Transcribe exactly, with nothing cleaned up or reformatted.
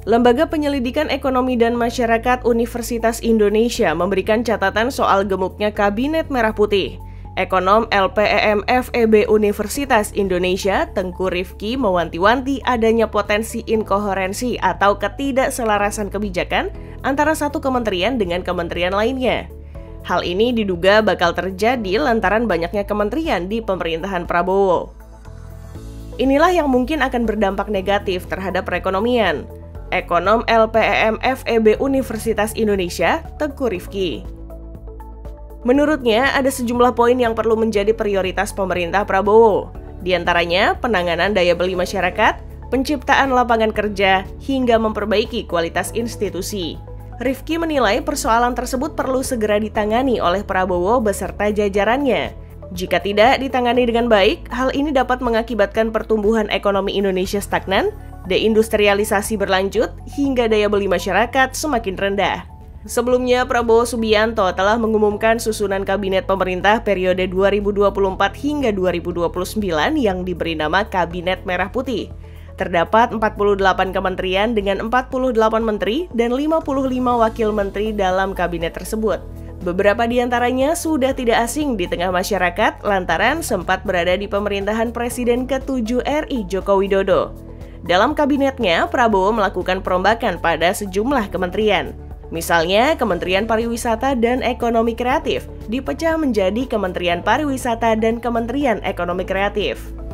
Lembaga Penyelidikan Ekonomi dan Masyarakat Universitas Indonesia memberikan catatan soal gemuknya Kabinet Merah Putih. Ekonom L P E M F E B Universitas Indonesia, Tengku Rifki, mewanti-wanti adanya potensi inkoherensi atau ketidakselarasan kebijakan antara satu kementerian dengan kementerian lainnya. Hal ini diduga bakal terjadi lantaran banyaknya kementerian di pemerintahan Prabowo. Inilah yang mungkin akan berdampak negatif terhadap perekonomian. Ekonom L P E M F E B Universitas Indonesia, Tengku Rifki. Menurutnya, ada sejumlah poin yang perlu menjadi prioritas pemerintah Prabowo. Di antaranya, penanganan daya beli masyarakat, penciptaan lapangan kerja, hingga memperbaiki kualitas institusi. Rifki menilai persoalan tersebut perlu segera ditangani oleh Prabowo beserta jajarannya. Jika tidak ditangani dengan baik, hal ini dapat mengakibatkan pertumbuhan ekonomi Indonesia stagnan, deindustrialisasi berlanjut, hingga daya beli masyarakat semakin rendah. Sebelumnya, Prabowo Subianto telah mengumumkan susunan kabinet pemerintah periode dua ribu dua puluh empat hingga dua ribu dua puluh sembilan yang diberi nama Kabinet Merah Putih. Terdapat empat puluh delapan kementerian dengan empat puluh delapan menteri dan lima puluh lima wakil menteri dalam kabinet tersebut. Beberapa di antaranya sudah tidak asing di tengah masyarakat lantaran sempat berada di pemerintahan Presiden ketujuh R I Joko Widodo. Dalam kabinetnya, Prabowo melakukan perombakan pada sejumlah kementerian. Misalnya, Kementerian Pariwisata dan Ekonomi Kreatif dipecah menjadi Kementerian Pariwisata dan Kementerian Ekonomi Kreatif.